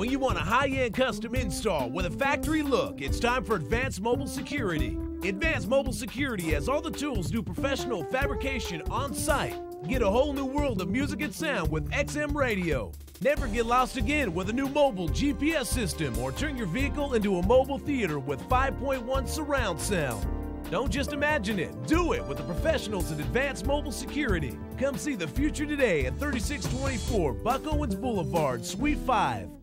When you want a high-end custom install with a factory look, it's time for Advanced Mobile Security. Advanced Mobile Security has all the tools to do professional fabrication on site. Get a whole new world of music and sound with XM Radio. Never get lost again with a new mobile GPS system, or turn your vehicle into a mobile theater with 5.1 surround sound. Don't just imagine it, do it with the professionals at Advanced Mobile Security. Come see the future today at 3624 Buck Owens Boulevard, Suite 5.